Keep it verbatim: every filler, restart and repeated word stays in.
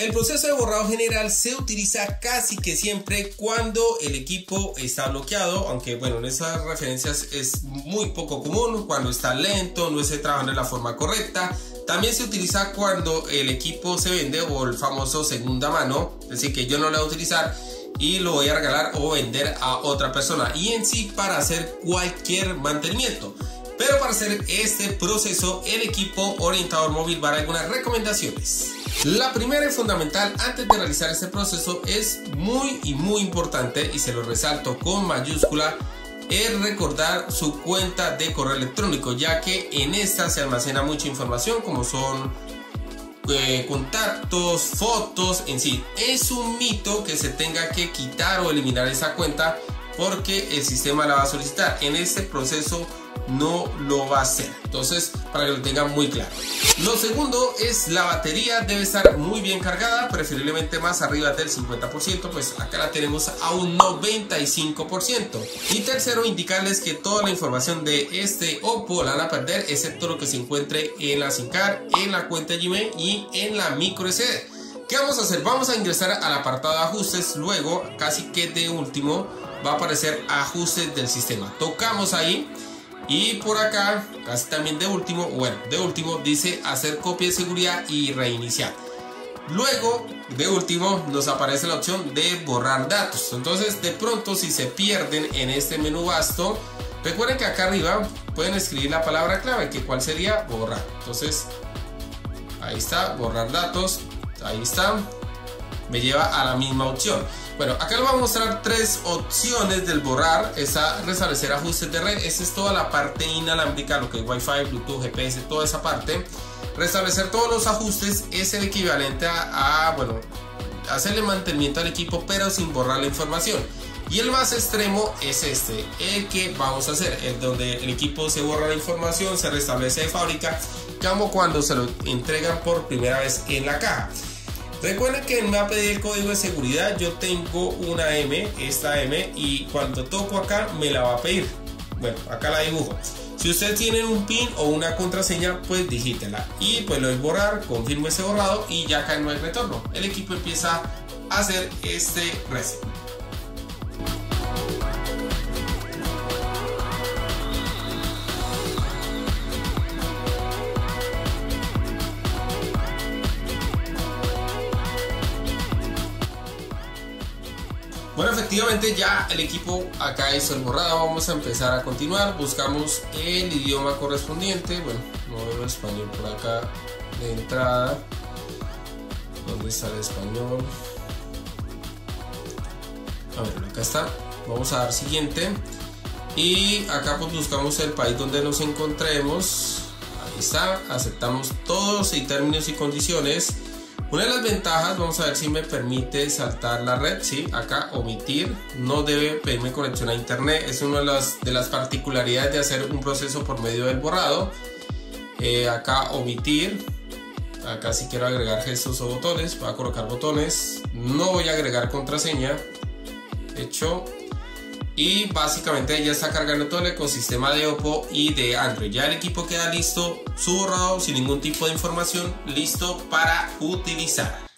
El proceso de borrado general se utiliza casi que siempre cuando el equipo está bloqueado, aunque bueno, en esas referencias es muy poco común, cuando está lento, no esté trabajando de la forma correcta. También se utiliza cuando el equipo se vende, o el famoso segunda mano, es decir, que yo no lo voy a utilizar y lo voy a regalar o vender a otra persona, y en sí para hacer cualquier mantenimiento. Pero para hacer este proceso, el equipo orientador móvil va a dar algunas recomendaciones. La primera y fundamental antes de realizar este proceso es muy y muy importante, y se lo resalto con mayúscula, es recordar su cuenta de correo electrónico, ya que en esta se almacena mucha información como son eh, contactos, fotos, en sí. Es un mito que se tenga que quitar o eliminar esa cuenta porque el sistema la va a solicitar. En este proceso no lo va a hacer, entonces para que lo tengan muy claro. Lo segundo es la batería debe estar muy bien cargada, preferiblemente más arriba del cincuenta por ciento, pues acá la tenemos a un noventa y cinco por ciento. Y tercero, indicarles que toda la información de este Oppo la van a perder, excepto lo que se encuentre en la SIM card, en la cuenta Gmail y en la micro S D. ¿Qué vamos a hacer? Vamos a ingresar al apartado de ajustes, luego casi que de último va a aparecer ajustes del sistema, tocamos ahí. Y por acá, casi también de último, bueno, de último dice hacer copia de seguridad y reiniciar. Luego, de último, nos aparece la opción de borrar datos. Entonces, de pronto, si se pierden en este menú vasto, recuerden que acá arriba pueden escribir la palabra clave, que cuál sería borrar. Entonces, ahí está, borrar datos, ahí está, me lleva a la misma opción. Bueno, acá les voy a mostrar tres opciones del borrar. Esa, restablecer ajustes de red. Esa es toda la parte inalámbrica, lo que es Wi-Fi, Bluetooth, G P S, toda esa parte. Restablecer todos los ajustes es el equivalente a, a bueno, hacerle mantenimiento al equipo, pero sin borrar la información. Y el más extremo es este, el que vamos a hacer, el donde el equipo se borra la información, se restablece de fábrica, como cuando se lo entregan por primera vez en la caja. Recuerden que me va a pedir el código de seguridad. Yo tengo una M, esta M, y cuando toco acá me la va a pedir. Bueno, acá la dibujo. Si ustedes tienen un pin o una contraseña, pues digítela y pues lo doy borrar, confirmo ese borrado y ya acá no hay retorno. El equipo empieza a hacer este reset. Bueno, efectivamente ya el equipo acá hizo el borrado. Vamos a empezar a continuar. Buscamos el idioma correspondiente. Bueno, no veo español por acá de entrada. ¿Dónde está el español? A ver, acá está. Vamos a dar siguiente. Y acá pues buscamos el país donde nos encontremos. Ahí está. Aceptamos todos y términos y condiciones. Una de las ventajas, vamos a ver si me permite saltar la red, sí, acá omitir, no debe pedirme conexión a internet, es una de las, de las particularidades de hacer un proceso por medio del borrado. Eh, acá omitir, acá si quiero agregar gestos o botones, voy a colocar botones, no voy a agregar contraseña, hecho. Y básicamente ya está cargando todo el ecosistema de Oppo y de Android. Ya el equipo queda listo, su borrado sin ningún tipo de información, listo para utilizar.